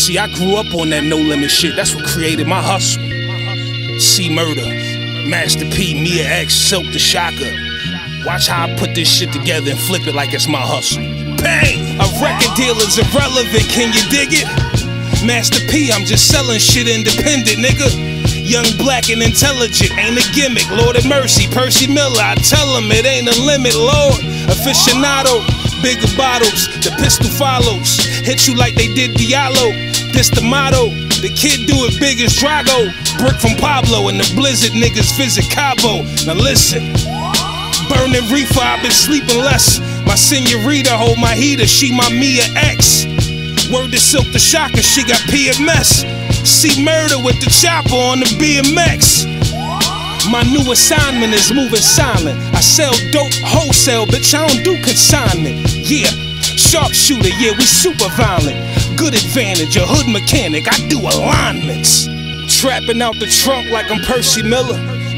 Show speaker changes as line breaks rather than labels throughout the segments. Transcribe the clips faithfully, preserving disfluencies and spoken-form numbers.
See, I grew up on that no limit shit. That's what created my hustle. C Murder, Master P, Mia X, Silk the Shocker. Watch how I put this shit together and flip it like it's my hustle. Payne! A record deal is irrelevant, can you dig it? Master P, I'm just selling shit independent, nigga. Young, black, and intelligent, ain't a gimmick. Lord of mercy, Percy Miller, I tell him it ain't a limit, Lord. Aficionado, bigger bottles, the pistol follows. Hit you like they did Diallo, this the motto. The kid do it big as Drago. Brick from Pablo and the blizzard niggas visit Cabo. Now listen, burning reefer, I've been sleeping less. My senorita hold my heater, she my Mia X. Word to Silk the Shocker, she got P M S. See Murder with the chopper on the B M X. My new assignment is moving silent. I sell dope wholesale, bitch, I don't do consignment. Yeah, sharpshooter, yeah, we super violent. Good advantage, a hood mechanic, I do alignments. Trapping out the trunk like I'm Percy Miller.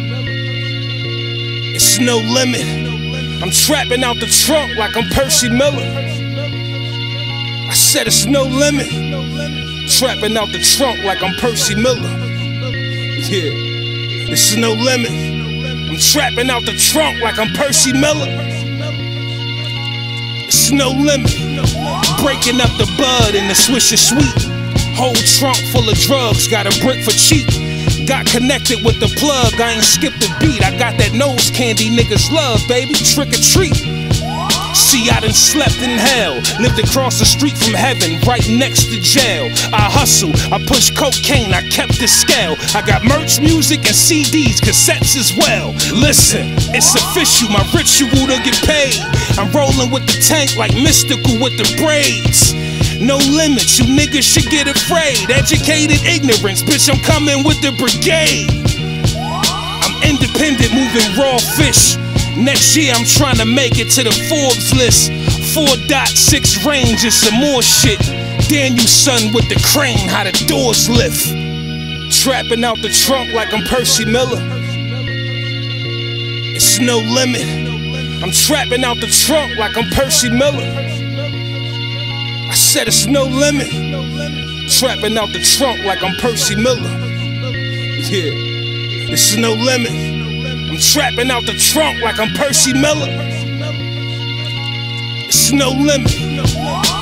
It's no limit. I'm trapping out the trunk like I'm Percy Miller. I said it's no limit. Trapping out the trunk like I'm Percy Miller. Yeah, it's no limit. I'm trapping out the trunk like I'm Percy Miller. It's no limit. Breaking up the bud in the Swisher Sweet. Whole trunk full of drugs, got a brick for cheap. Got connected with the plug, I ain't skipped a beat. I got that nose candy niggas love, baby, trick or treat. See, I done slept in hell, lived across the street from heaven, right next to jail. I hustle, I push cocaine, I kept the scale. I got merch, music, and C Ds, cassettes as well. Listen, it's official, my ritual to get paid. I'm rolling with the tank like Mystical with the braids. No limits, you niggas should get afraid. Educated ignorance, bitch, I'm coming with the brigade. I'm independent, moving raw fish. Next year I'm trying to make it to the Forbes list. four point six range and some more shit. Daniel son with the crane, how the doors lift. Trapping out the trunk like I'm Percy Miller. It's no limit. I'm trapping out the trunk like I'm Percy Miller. I said it's no limit. Trapping out the trunk like I'm Percy Miller. Yeah, it's no limit. I'm trapping out the trunk like I'm Percy Miller. It's no limit.